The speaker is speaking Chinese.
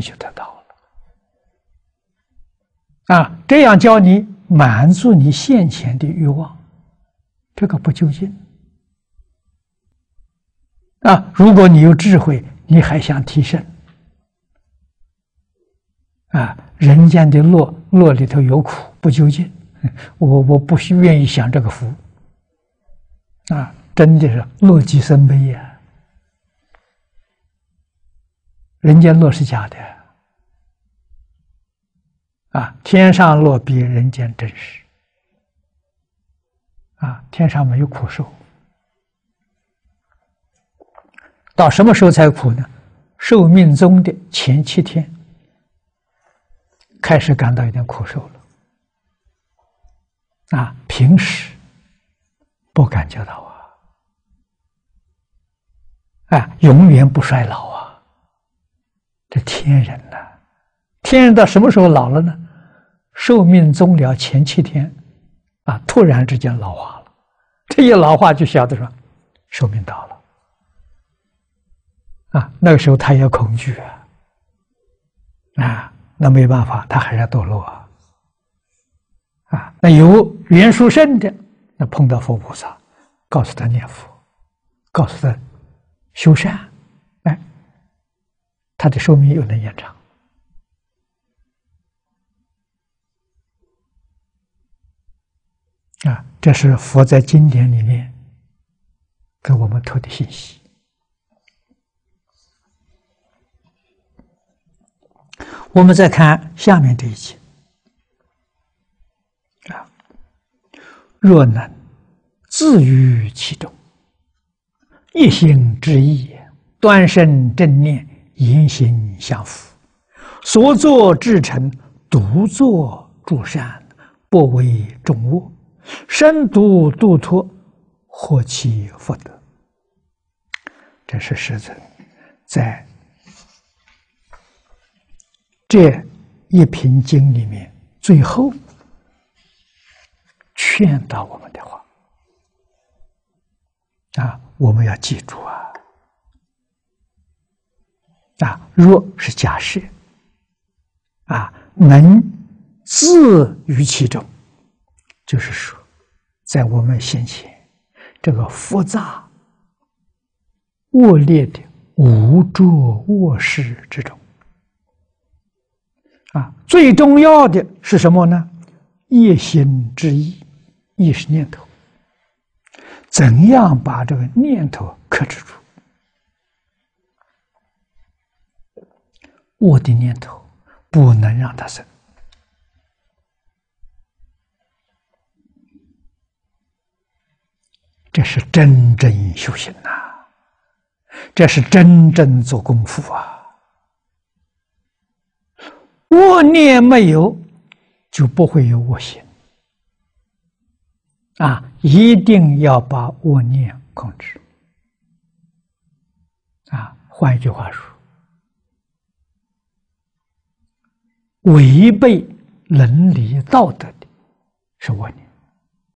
你就得到了。这样教你满足你现前的欲望，这个不究竟。如果你有智慧，你还想提升，人间的乐里头有苦，不究竟，我不愿意享这个福，真的是乐极生悲呀！人间乐是假的，天上乐比人间真实，天上没有苦受，到什么时候才苦呢？寿命中的前7天开始感到有点苦受了，平时不感觉到永远不衰老这天人天人到什么时候老了呢？寿命终了前7天突然之间老化了，这一老化就晓得说寿命到了那个时候他也恐惧那没办法，他还是要堕落那有缘殊胜的，那碰到佛菩萨，告诉他念佛，告诉他修善，他的寿命又能延长。这是佛在经典里面给我们透的信息。我们再看下面这一节，若能自于其中，一心之意，端身正念，言行相符，所作至诚，独作诸善，不为众恶，深度度脱，获其福德。这是师尊在这一品经里面最后劝导我们的话我们要记住若是假设能自于其中，就是说在我们先前这个复杂恶劣的无着恶事之中最重要的是什么呢？一心之意，意是念头，怎样把这个念头克制住？恶的念头不能让它生，这是真正修行这是真正做功夫恶念没有，就不会有恶行一定要把恶念控制换一句话说，违背伦理道德的是恶念